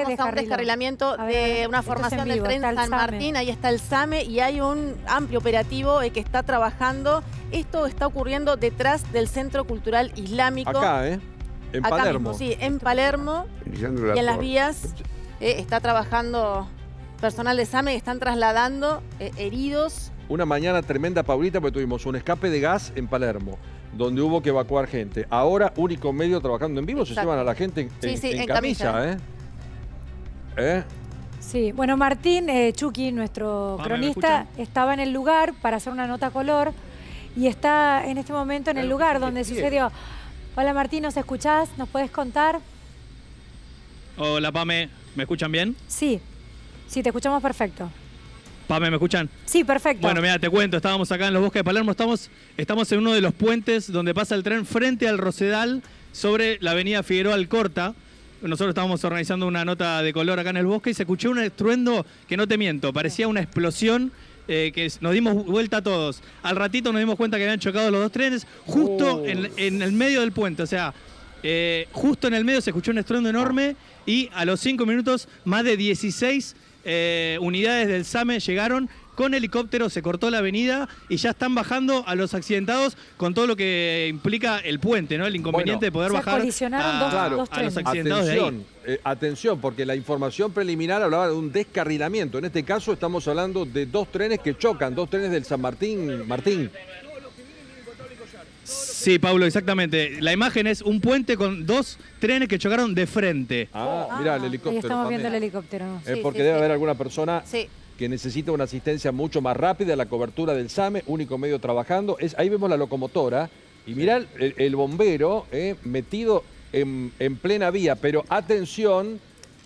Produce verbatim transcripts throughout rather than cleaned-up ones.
Estamos a un descarrilamiento a ver, de una formación del tren San Martín. Ahí está el SAME y hay un amplio operativo eh, que está trabajando. Esto está ocurriendo detrás del Centro Cultural Islámico. Acá, ¿eh? En Acá Palermo. mismo, sí, en Palermo. Y en las vías eh, está trabajando personal de SAME que están trasladando eh, heridos. Una mañana tremenda, Paulita, porque tuvimos un escape de gas en Palermo, donde hubo que evacuar gente. Ahora, único medio trabajando en vivo, Exacto. se llevan a la gente en, sí, sí, en, en camisa, camisa, ¿eh? ¿Eh? Sí, bueno, Martín eh, Chucky, nuestro Pame, cronista, estaba en el lugar para hacer una nota color y está en este momento en el lugar donde sucedió. Hola Martín, ¿nos escuchás? ¿Nos podés contar? Hola Pame, ¿me escuchan bien? Sí, sí, te escuchamos perfecto. Pame, ¿me escuchan? Sí, perfecto. Bueno, mira, te cuento, estábamos acá en los bosques de Palermo, estamos, estamos en uno de los puentes donde pasa el tren frente al Rosedal sobre la avenida Figueroa Alcorta. Nosotros estábamos organizando una nota de color acá en el bosque y se escuchó un estruendo que no te miento, parecía una explosión eh, que nos dimos vuelta todos. Al ratito nos dimos cuenta que habían chocado los dos trenes justo oh. en, en el medio del puente, o sea, eh, justo en el medio se escuchó un estruendo enorme y a los cinco minutos más de dieciséis eh, unidades del SAME llegaron. Con helicóptero se cortó la avenida y ya están bajando a los accidentados con todo lo que implica el puente, ¿no? El inconveniente bueno, de poder se bajar colisionaron a, dos, claro, dos a los trenes. accidentados atención, de ahí. Eh, atención, porque la información preliminar hablaba de un descarrilamiento. En este caso estamos hablando de dos trenes que chocan, dos trenes del San Martín. Martín. Sí, Pablo, exactamente. La imagen es un puente con dos trenes que chocaron de frente. Ah, ah mirá el helicóptero. Ahí estamos también. viendo el helicóptero. Eh, sí, porque sí, debe sí. haber alguna persona... Sí. que necesita una asistencia mucho más rápida, la cobertura del SAME, único medio trabajando. Es, ahí vemos la locomotora y mirá el, el bombero eh, metido en, en plena vía, pero atención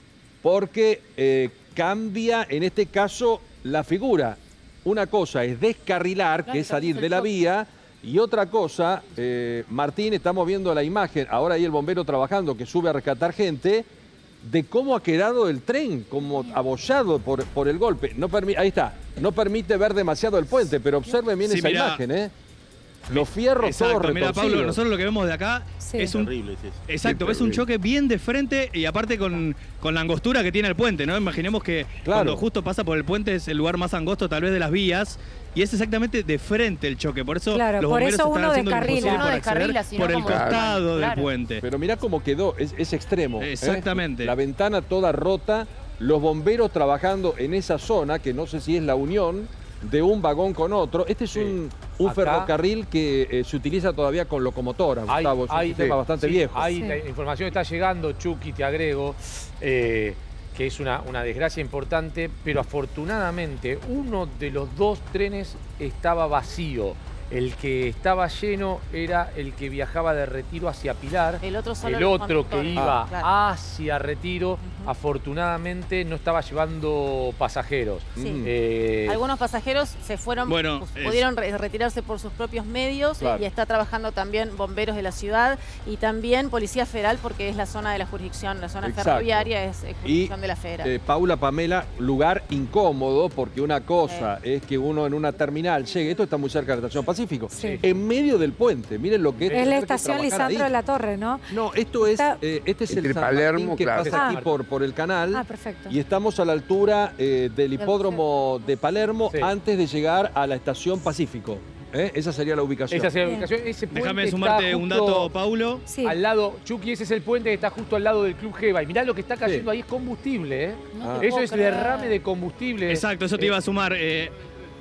porque eh, cambia en este caso la figura. Una cosa es descarrilar, que es salir de la vía, y otra cosa, eh, Martín, estamos viendo la imagen, ahora ahí el bombero trabajando que sube a rescatar gente, de cómo ha quedado el tren, como abollado por, por el golpe. No ahí está, no permite ver demasiado el puente, pero observen bien sí, esa mirá. imagen, ¿eh? Los fierros Exacto, todos mira retorcidos. Pablo, nosotros lo que vemos de acá sí. es un... Terrible, sí. Exacto, sí, es un choque bien de frente y aparte con, con la angostura que tiene el puente, ¿no? Imaginemos que claro. cuando justo pasa por el puente es el lugar más angosto tal vez de las vías y es exactamente de frente el choque, por eso claro, los por bomberos eso están uno haciendo lo descarrila. imposible Uno por descarrila, acceder sino por el como- costado del Claro. puente. Pero mirá cómo quedó, es, es extremo. ¿eh? Exactamente. La ventana toda rota, los bomberos trabajando en esa zona, que no sé si es la unión de un vagón con otro. Este es Sí. un, un Acá, ferrocarril que eh, se utiliza todavía con locomotoras, Hay, Gustavo. Es un hay, sistema bastante sí, viejo. Hay, Sí. La información está llegando, Chucky, te agrego, eh, que es una, una desgracia importante, pero afortunadamente uno de los dos trenes estaba vacío. El que estaba lleno era el que viajaba de Retiro hacia Pilar. El otro solo El los otro que conductores. iba Ah, claro. hacia Retiro, uh-huh. afortunadamente no estaba llevando pasajeros. Sí. Eh, Algunos pasajeros se fueron, Bueno, pues, es- pudieron re- retirarse por sus propios medios Claro. y está trabajando también bomberos de la ciudad y también Policía Federal porque es la zona de la jurisdicción, la zona Exacto. ferroviaria es, es jurisdicción Y, de la Federal. eh, Paula, Pamela, lugar incómodo porque una cosa es que uno en una terminal llegue, esto está muy cerca de la estación Pacífico, Sí. en medio del puente, miren lo que es. Es la tener que estación trabajar Lisandro ahí. de la Torre, ¿no? No, esto es, Está- eh, este es el Entre San Palermo, Martín que claro. pasa aquí Ah. por, por el canal. Ah, perfecto. Y estamos a la altura eh, del hipódromo de Palermo Sí. antes de llegar a la estación Pacífico. ¿Eh? Esa sería la ubicación. esa sería la Bien. ubicación. Ese puente Déjame está sumarte un justo dato, Paulo. Sí. al lado, Chucky, ese es el puente que está justo al lado del Club Geva. Y mirá lo que está cayendo Sí. ahí, es combustible, ¿eh? No Ah. te Eso puedo es creer. derrame de combustible. Exacto, eso te Eh, iba a sumar. eh,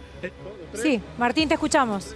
Sí, Martín, te escuchamos.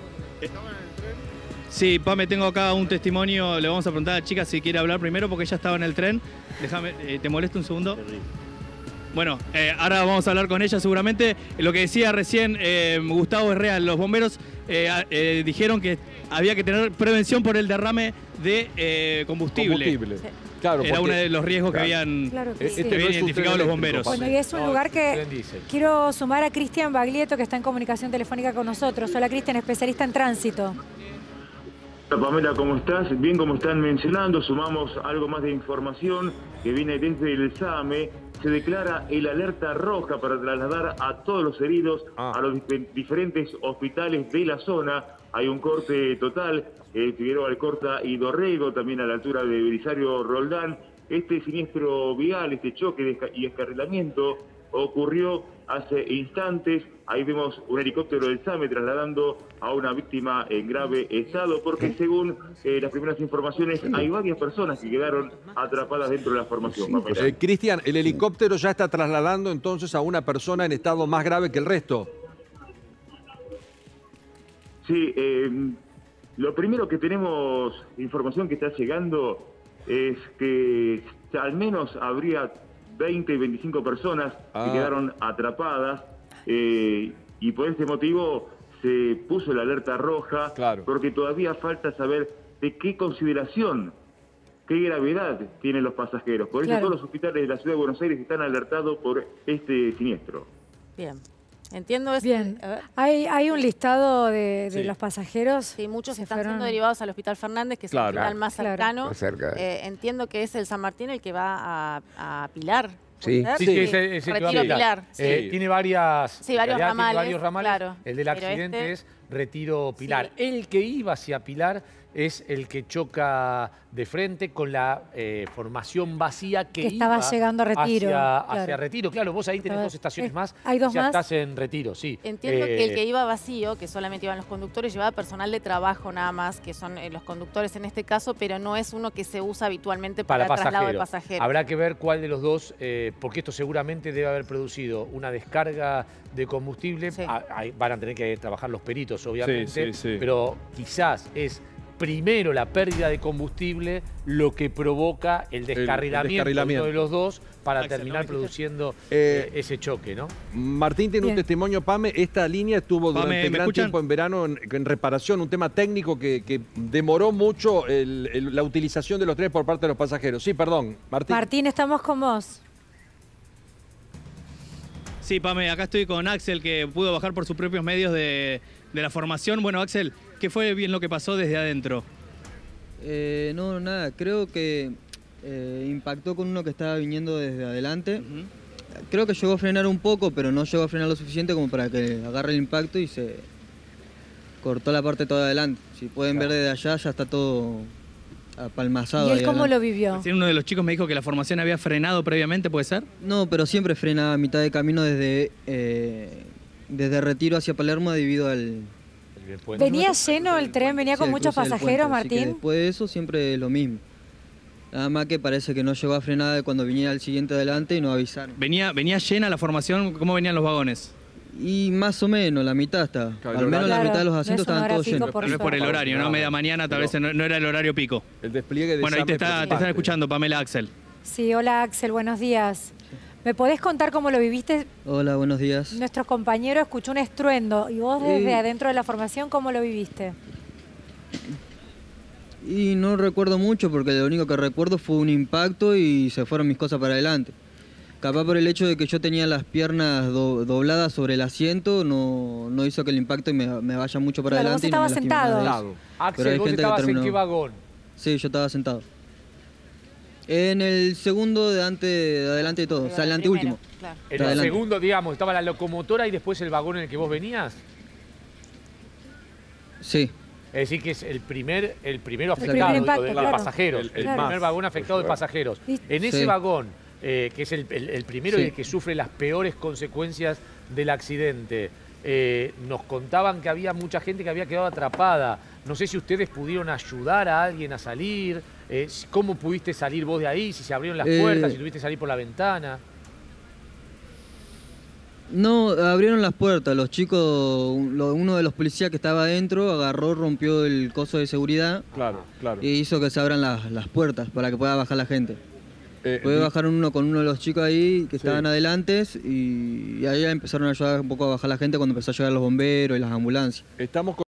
Sí, Pame, tengo acá un testimonio. Le vamos a preguntar a la chica si quiere hablar primero porque ella estaba en el tren. Déjame, eh, ¿te molesta un segundo? Bueno, eh, ahora vamos a hablar con ella seguramente. Lo que decía recién eh, Gustavo es real. Los bomberos eh, eh, dijeron que había que tener prevención por el derrame de eh, combustible. Combustible. Sí. Claro, Era porque uno de los riesgos Claro. que habían, Claro que eh, sí. este que no habían es un identificado tren los eléctrico, bomberos. Bueno, y es un No, lugar que tren diésel. quiero sumar a Cristian Baglietto, que está en comunicación telefónica con nosotros. Hola, Cristian, especialista en tránsito. Hola Pamela, ¿cómo estás? Bien, como están mencionando, sumamos algo más de información que viene desde el SAME. Se declara el alerta roja para trasladar a todos los heridos Ah. a los dif- diferentes hospitales de la zona. Hay un corte total, eh, Figueroa Alcorta y Dorrego, también a la altura de Belisario Roldán. Este siniestro vial, este choque y descarrilamiento ocurrió hace instantes. Ahí vemos un helicóptero del SAME trasladando a una víctima en grave estado, porque según eh, las primeras informaciones hay varias personas que quedaron atrapadas dentro de la formación. Eh, Cristian, ¿el helicóptero ya está trasladando entonces a una persona en estado más grave que el resto? Sí, eh, lo primero que tenemos, información que está llegando, es que al menos habría veinte y veinticinco personas ah. que quedaron atrapadas eh, y por este motivo se puso la alerta roja, claro. porque todavía falta saber de qué consideración, qué gravedad tienen los pasajeros. Por eso claro. todos los hospitales de la Ciudad de Buenos Aires están alertados por este siniestro. Bien. Entiendo eso. Bien. Hay, hay un listado de, de sí. los pasajeros. Sí, muchos se están fueron... siendo derivados al Hospital Fernández, que es claro. el hospital más claro. cercano. Más cerca. Eh, entiendo que es el San Martín el que va a, a Pilar. Sí. Sí, sí, es el, es el que va a Retiro Pilar. Pilar. Sí. Eh, tiene varias, Sí, varios en realidad ramales, tiene varios ramales. claro. El del Pero accidente este- es Retiro Pilar. Sí. El que iba hacia Pilar es el que choca de frente con la eh, formación vacía que, Que estaba iba llegando a Retiro, Hacia, claro. hacia Retiro. Claro, vos ahí tenés Estaba- dos estaciones eh, más. ¿hay dos ya más? estás en Retiro, sí. Entiendo Eh, que el que iba vacío, que solamente iban los conductores, llevaba personal de trabajo nada más, que son eh, los conductores en este caso, pero no es uno que se usa habitualmente para, para el traslado de pasajeros. pasajeros. Habrá que ver cuál de los dos, eh, porque esto seguramente debe haber producido una descarga de combustible. Sí. Ah, ahí van a tener que trabajar los peritos, obviamente, Sí, sí, sí. pero quizás es primero la pérdida de combustible lo que provoca el descarrilamiento, descarrilamiento. de uno de los dos para Axel, terminar ¿no? produciendo Eh, eh, ese choque, ¿no? Martín tiene Bien. un testimonio, Pame. Esta línea estuvo Pame, durante ¿me gran escuchan? tiempo en verano en, en reparación, un tema técnico que, que demoró mucho el- el- la utilización de los trenes por parte de los pasajeros. Sí, perdón, Martín. Martín, estamos con vos. Sí, Pame, acá estoy con Axel, que pudo bajar por sus propios medios de, de la formación. Bueno, Axel, ¿qué fue bien lo que pasó desde adentro? Eh, no, nada, creo que eh, impactó con uno que estaba viniendo desde adelante. Ujú. Creo que llegó a frenar un poco, pero no llegó a frenar lo suficiente como para que agarre el impacto y se cortó la parte toda adelante. Si pueden ver desde allá, ya está todo apalmazado. ¿Y él ahí cómo adelante. lo vivió? Recién uno de los chicos me dijo que la formación había frenado previamente, ¿puede ser? No, pero siempre frena a mitad de camino desde, eh, desde Retiro hacia Palermo debido al... El puente. ¿Venía lleno el tren? ¿Venía sí, con al muchos cruce del pasajeros, puente, así que Martín? después de eso siempre es lo mismo. Nada más que parece que no llegó a frenar cuando viniera el siguiente adelante y no avisaron. Venía, venía llena la formación, ¿cómo venían los vagones? Y más o menos, la mitad está. Claro, Al menos la Claro, mitad de los no asientos es una estaban hora todos pico llenos. por Tal vez por el favor. horario, ¿no? Media mañana, tal vez no, no era el horario pico. El despliegue de Bueno, ahí te, SAME está, te preocupante. están escuchando, Pamela, Axel. Sí, hola Axel, buenos días. ¿Me podés contar cómo lo viviste? Hola, buenos días. Nuestro compañero escuchó un estruendo y vos desde Sí. adentro de la formación, ¿cómo lo viviste? Y no recuerdo mucho porque lo único que recuerdo fue un impacto y se fueron mis cosas para adelante. Capaz por el hecho de que yo tenía las piernas do- dobladas sobre el asiento, no, no hizo que el impacto me, me vaya mucho para Claro, vos adelante. y no me estabas lastimé más de sentado. eso. Lado. Pero hay Axel, ¿vos gente que estabas en terminó. qué vagón? Sí, yo estaba sentado. En el segundo de, ante, de adelante de todo, o sea, el anteúltimo. Primero, claro. En el Adelante. segundo, digamos, estaba la locomotora y después el vagón en el que vos venías. Sí, Es decir, que es el primer, el primero El afectado primer impacto, de, de claro. pasajeros. El- El, el Claro. primer más. vagón afectado de pasajeros. Y- En ese Sí. vagón, eh, que es el, el- el primero Sí. y el que sufre las peores consecuencias del accidente, eh, nos contaban que había mucha gente que había quedado atrapada. No sé si ustedes pudieron ayudar a alguien a salir. eh, si- ¿Cómo pudiste salir vos de ahí? Si se abrieron las Eh, puertas, si tuviste que salir por la ventana. no, abrieron las puertas, los chicos, un- lo- uno de los policías que estaba adentro agarró, rompió el coso de seguridad Claro, claro. y hizo que se abran las, las puertas para que pueda bajar la gente. Eh, Puede di- bajar uno con uno de los chicos ahí que Sí. estaban adelante y, y ahí empezaron a ayudar un poco a bajar la gente cuando empezó a llegar los bomberos y las ambulancias. Estamos con